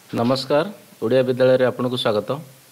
नमस्कार ओडिया विद्यालय रे आपनको स्वागत।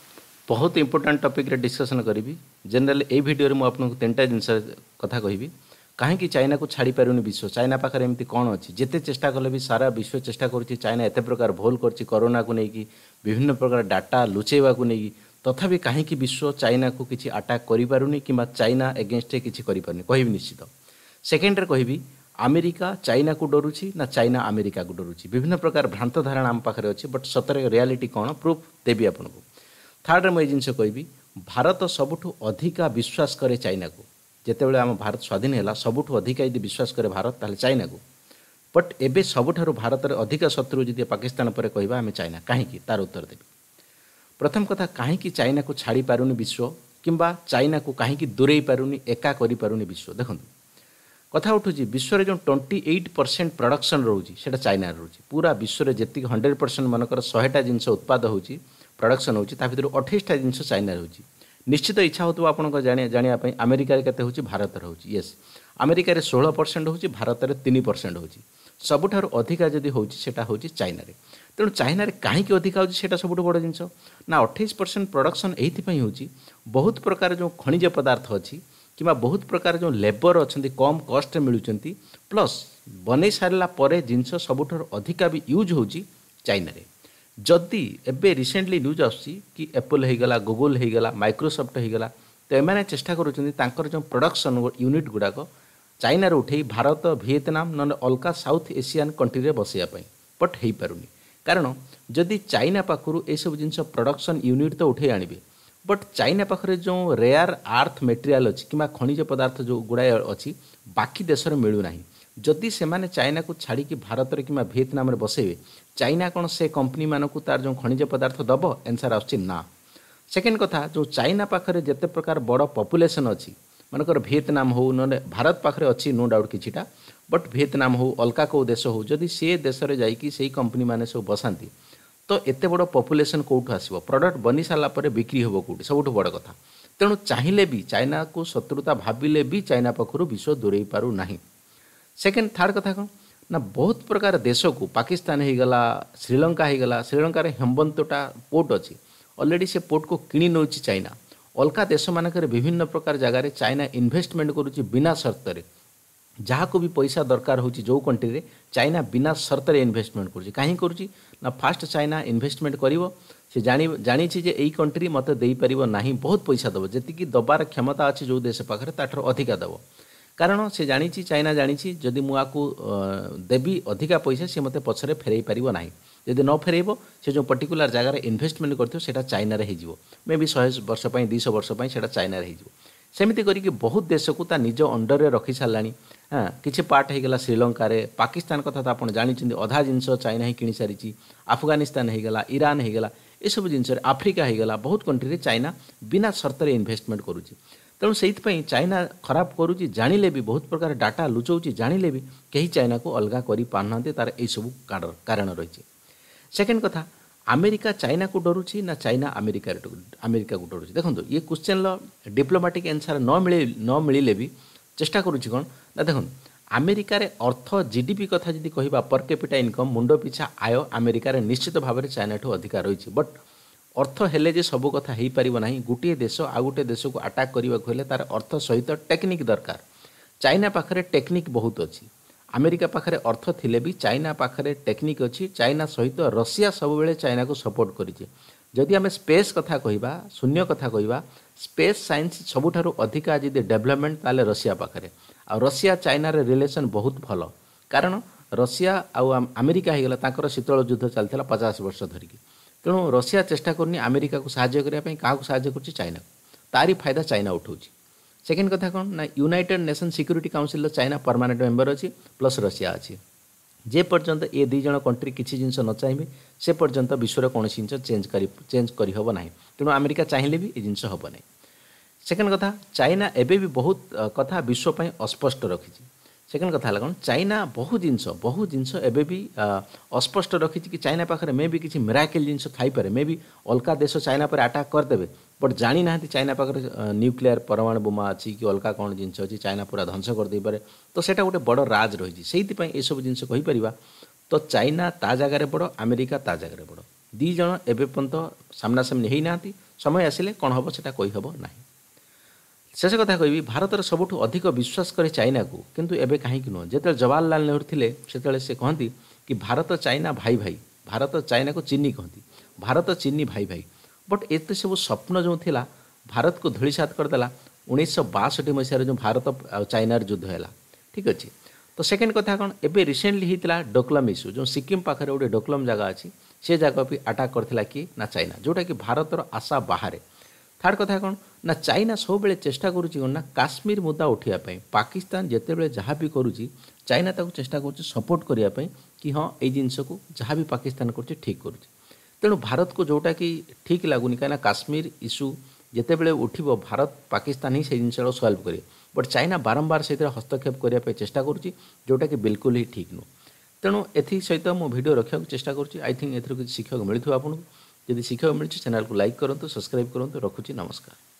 बहुत इंपोर्टेंट टॉपिक रे डिस्कशन करी। जनरल ए वीडियो रे मु आपनको तीनटा जिनस कथा कहबी। कहीं चाइना को छाड़ी पारुनी विश्व। चाइना पाखे एमती कौन अच्छी जिते चेष्टा कले भी सारा विश्व चेष्टा करुच्ची चाइना एत प्रकार भूल कर कोरोना को लेकिन विभिन्न प्रकार डाटा लुचेवा को लेकिन तथापि कहीं विश्व चाइना को किसी अटैक करें कि चाइना एगेन्स्ट किसी कह निश्चित। सेकेंड कहबी अमेरिका चाइना को डरुची ना चाइना अमेरिका को डरुची। विभिन्न प्रकार भ्रांत धारणा आम पाखे अच्छी बट सतरे रियालिटी कौन प्रूफ देवी आपको। थर्ड मुझे जिन कहबी भारत सबुठ अधिका विश्वास करे चाइना को। जितेबाला आम भारत स्वाधीन है सबुठ अधिका यदि विश्वास करे भारत ताले चाइना को। बट एबे सबुठारु भारत में अधिका शत्रु जी पाकिस्तान पर कहवा आम चाइना कहीं तार उत्तर देवी। प्रथम कथा कहीं चाइना को छाड़ी पारुनी विश्व किंबा चाइना को कहीं दूरे पारुनी एका करि पारुनी विश्व। देखो कथा उठू विश्व में जो 28% प्रोडक्शन रोचे से चाइना रोचे। पूरा विश्व में जी 100% मनकर 100टा जिनस उत्पाद हो प्रोडक्शन होती भर 28टा जिनस चाइना रोचे। निश्चित इच्छा हो आपको जानापी अमेरिकार केते होची भारत होची। यस अमेरिका 16% होची भारत में 3% होची। सबुठारु अधिका जदि होची सेटा होची चाइना रे। तेणु चाइना रे कहीं अधिका होची सेटा सबुठ बड़ जिनस ना 28% प्रोडक्शन एइथिपई होची। बहुत प्रकार जो खनिज पदार्थ अच्छी कि बहुत प्रकार जो लेबर अच्छा कम कस्ट मिलुंट प्लस बन सारा पर जिनस सबुठ अधिका भी यूज होची चाइना रे। जदि एबे रिसेंटली न्यूज आसी कि एप्पल होगला गूगल होगला माइक्रोसॉफ्ट होगला तो एम चेष्टा कर जो प्रोडक्शन यूनिट गुड़ाक चाइना रे उठे भारत विएतनाम ना अलगा साउथ एशियन कंट्री बसैयापाई बट हो पारुनी। कारण जदि चाइना पाखु ये सब जिन प्रोडक्शन यूनिट तो उठे आनिबे बट चाइना पाखे जो रेयर आर्थ मेटेरियल अच्छी कि खनिज पदार्थ जो गुड़ाए अच्छी बाकी देश में मिलूना। जदि से माने चाइना को छाड़ी भारत में कि विएतनाम में बसैबे चाइना कौन से कंपनी मानक तार जो खनिज पदार्थ दब एनसर आसछि ना। सेकेंड कथा जो चाइना पाखे जिते प्रकार बड़ पॉपुलेशन अच्छी मनकर विएतनाम हो न भारत पाखे अच्छी नो डाउट किछिटा बट विएतनाम हो अलगा को देश हो जदि से देश में जाइकी से कंपनी माने सब बसाती तो एते बड़ पॉपुलेशन कौटू आसो प्रोडक्ट बनी सारा पर बिक्री हम कौटी सबुठ बड़ कथा। तेणु चाहिए भी चाइना को शत्रुता भाविले भी चाइना पाखु विश्व दूरे पारु नाही। सेकेंड थर्ड कथा कौन ना बहुत प्रकार देश को पाकिस्तान होगला श्रीलंका होगला श्रीलंका हेमबंतोटा पोर्ट अच्छी ऑलरेडी से पोर्ट को किणी नौ चाइना। अलगा देश मानक विभिन्न प्रकार जगार चाइना इन्वेस्टमेंट करुच्ची बिना शर्त जहाँ को भी पैसा दरकार हो जो कंट्री रे चाइना बिना शर्त इन्वेस्टमेंट करुच्ची कहीं करुच्ची ना फास्ट चाइना इन्वेस्टमेंट करिवो से जानी जे एई कंट्री मत देई परिवो नाही बहुत पैसा दबो जेतिकी दबार क्षमता अच्छी जो देश पाखे ताठर अधिका दबो। कारण से जानी चाइना जानी जदि मुआको देवी अधिका पैसा सी मत पछरे फेरई पारिबो नाही। जदि न फेरइबो से जो पर्टिकुलर जगार इन्वेस्टमेंट करथियो सेटा चाइना रे हेजिवो मे बी 100 वर्ष पई 200 वर्ष पई सेटा चाइना रे हेजिवो। सेमिति करिके बहुत देश को ता निज अंडर रे रखी सारलानी। हाँ किछि पार्ट होगला श्रीलंका रे पाकिस्तान कथा तो आपन जानी अधा जिनस चाइना ही किणी सारी। अफगानिस्तान होगला ईरान होगला ये सब जिनस आफ्रिका होगला बहुत कंट्री रे चाइना बिना शर्त इन्वेस्टमेंट करुच्ची। तेणु से चाइना खराब करुच्ची जानिले भी बहुत प्रकार डाटा लुचाऊँच जानिले भी कहीं चाइना को अलगा करि पारना तार यही सब कारण रही। सेकेंड कथा अमेरिका चाइना को डरुची ना चाइना अमेरिका को डरुची। देखो ये क्वेश्चन डिप्लोमेटिक आंसर न मिले भी चेष्टा करुच्ची कौन ना देखो अमेरिकार अर्थ जीडीपी कथा जदि कहवा पर कैपिटा इनकम मुंड पिछा आय अमेरिकार निश्चित भाव में चाइना ठू अधिका रही। बट अर्थ हेले जे सब कथा हो पार ना गोटे देश आ गोटे देश को अटैक करने तार अर्थ सहित टेक्निक दरकार। चाइना पाखे टेक्निक बहुत अच्छी अमेरिका पाखे अर्थ थिले भी चाइना पाखे टेक्निक अच्छी। चाइना सहित रशिया सब बेले चाइना को सपोर्ट करिचे। जदि आम स्पेस कथा कहवा शून्य कथा कहवा स्पेस साइंस सबुठारु अधिका जदि डेवलपमेंट ताले रशिया पाखे आ रशिया चाइना रे रिलेशन बहुत भल। कारण रशिया आउ अमेरिका होगला तांकर शीतल युद्ध चलता 50 वर्ष धरिकी। तेणु रशिया चेष्टा करनी अमेरिका को साहाय्य करने क्या साहाय्य कर चाइना तारी फायदा चाइना उठाऊँच। सेकेंड कथा कौन ना United Nation Security Council China permanent member अच्छी प्लस रशिया अच्छी। जे पर्यंत ये दी जन कंट्री किसी जिनस न चाहिए से पर्यंत विश्व कौन जिन चेंज करहब ना। तेणु अमेरिका चाहिए भी ये जिनस हम ना। सेकेंड कथा चाइना एबे भी बहुत कथा विश्वपाई अस्पष्ट रखी। सेकेंड कथा है कौन चाइना बहुत जिनस एबे भी अस्पष्ट रखी कि चाइना पाखे मे भी किसी मिराकिल जिनस खाईपे मे भी अलगा देश चाइना पर अटैक करदे बट जानी ना चाइना पाखे न्यूक्लियर परमाणु बोमा अच्छी कि अलगा कौन जिनस अच्छी चाइना पूरा ध्वंस करदे पारे। तो सेटा गोटे बड़ राज रही से ये सब जिनस कहीपर तो चाइना ता जगार बड़ अमेरिका ता जगार बड़ दी जन एबे पर्यंत सामनासामनी होई नांती समय आसिले कौन हम सेटा कही हब नाही। शेष कथा कहबी भारतर सबुठु अधिक विश्वास करे चाइना को किंतु एबे कहीं नुह जो जवाहरलाल नेहरू थे से कहती कि भारत चाइना भाई भाई भारत चाइना को चीनी कहती भारत चीनी भाई भाई बट एत सब स्वप्न जो थिला भारत को धूलिसात करदेला 1962 मसीह जो भारत चाइनार युद्ध है ठीक अच्छे। तो सेकेंड कथा कौन एबे रिसेंटली होता डोकलम इश्यू जो सिक्किम पाखे गोटे डोकलम जगह अच्छी से जगह भी अटाक करथिला कि ना चाइना जोटा कि भारतर आशा बाहर। थर्ड कथा कौन ना चाइना सब बेले चेष्टा करुच्ची कौन ना काश्मीर मुद्दा उठाइबा पाकिस्तान जितेबाला जहाँ भी करुच्ची चाइना ताको चेष्टा करुच्ची सपोर्ट करने कि हाँ ये जिनस को जहाँ भी पाकिस्तान करुच्ची ठीक करुच्ची। तेणु भारत को जोटा कि ठीक लगुनि कहीं काश्मीर इश्यू जितेबाला उठिबो भारत पाकिस्तान ही से जिनस सल्व करे बट चाइना बारंबार से हस्तक्षेप करने चेष्टा करुच्ची जोटा कि बिल्कुल ही ठीक नुह। तेणु एथि सहित मो वीडियो रखा चेष्टा करुच्ची आई थिंक एथर किसी शिक्षक मिलूँ आपको जदि शिक्षक मिलूँ चैनल को लाइक करूँ सब्सक्राइब करूँ रखुच्छी नमस्कार।